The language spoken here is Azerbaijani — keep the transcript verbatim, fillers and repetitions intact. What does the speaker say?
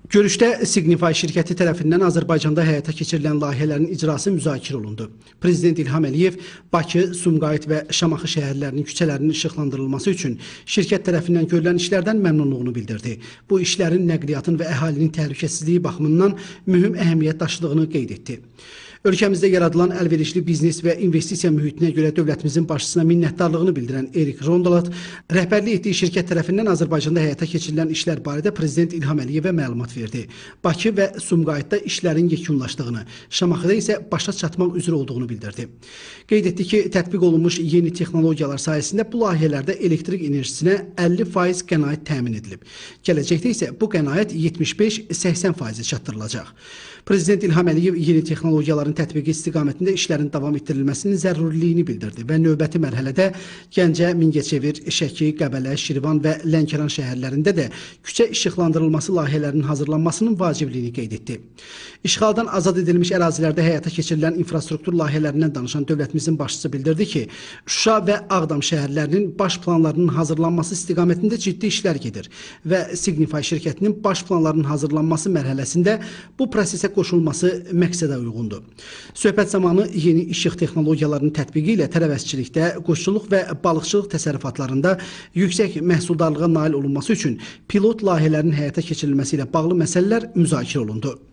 Görüşdə Signify şirkəti tərəfindən Azərbaycanda həyata keçirilən layihələrin icrası müzakirə olundu. Prezident İlham Əliyev Bakı, Sumqayıt və Şamaxı şəhərlərinin küçələrinin işıqlandırılması üçün şirkət tərəfindən görülən işlərdən məmnunluğunu bildirdi. Bu işlərin nəqliyyatın və əhalinin təhlükəsizliyi baxımından mühüm əhəmiyyət daşıdığını qeyd etdi. Ölkəmizdə yaradılan əlverişli biznes və investisiya mühitinə görə dövlətimizin başçısına minnətdarlığını bildirən Erik Rondolat, rəhbərlik etdiyi şirkət tərəfindən Azərbaycanda həyata keçirilən işlər barədə Prezident İlham Əliyevə məlumat verdi. Bakı və Sumqayıtda işlərin yekunlaşdığını, Şamaxıda isə başa çatmaq üzrə olduğunu bildirdi. Qeyd etdi ki, tətbiq olunmuş yeni texnologiyalar sayəsində bu layihələrdə elektrik enerjisinə əlli faiz qənaət təmin edilib. Gələcəkdə isə bu qənaət yetmiş beş səksən faiz çatdırılacaq. Prezident İlham Əliyev yeni texnologiyaların tətbiqi istiqamətində işlərin davam etdirilməsinin zərurliliyini bildirdi və növbəti mərhələdə Gəncə, Mingəçevir, Şəki, Qəbələ, Şirvan və Lənkəran şəhərlərində də küçə işıqlandırılması layihələrinin hazırlanmasının vacibliyini qeyd etdi. İşğaldan azad edilmiş ərazilərdə həyata keçirilən infrastruktur layihələrindən danışan dövlətimizin başçısı bildirdi ki, Şuşa və Ağdam şəhərlərinin baş planlarının hazırlanması istiqamətində ciddi işlər gedir və Signify şirkətinin baş planlarının hazırlanması mərhələsində bu prosesə qoşulması məqsədə uyğundur. Söhbət zamanı yeni işıq texnologiyalarının tətbiqi ilə tərəvəzçilikdə, quşçuluq və balıqçılıq təsərrüfatlarında yüksək məhsuldarlığa nail olunması üçün pilot layihələrin həyata keçirilməsi ilə bağlı məsələlər müzakirə olundu.